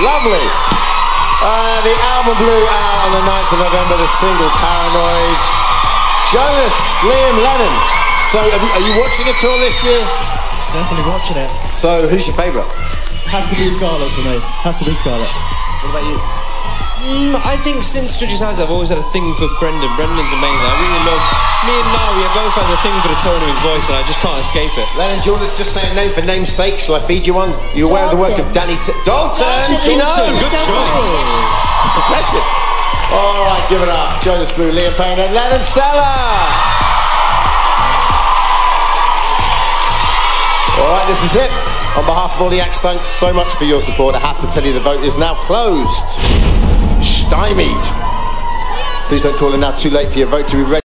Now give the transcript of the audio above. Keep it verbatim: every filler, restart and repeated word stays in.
Lovely. Uh, the album Blue out on the ninth of November, the single Paranoid. Jonas, Liam Lennon. So are you, are you watching it all this year? Definitely watching it. So who's your favourite? Has to be Scarlett for me. Has to be Scarlett. What about you? Mm, I think since Judges' House I've always had a thing for Brendan. Brendan's amazing. I really love... Me and Niall, we have both had a thing for the tone of his voice and I just can't escape it. Lennon, do you want to just say a name for name's sake? Shall I feed you one? Are you aware of the work of Danny T Dalton? Dalton, She knows. good choice. Impressive. All right, give it up. Jonas Blue, Liam Payne and Lennon Stella. All right, this is it. On behalf of all the acts, thanks so much for your support. I have to tell you the vote is now closed. Stymied. Please don't call in now, too late for your vote to be ready.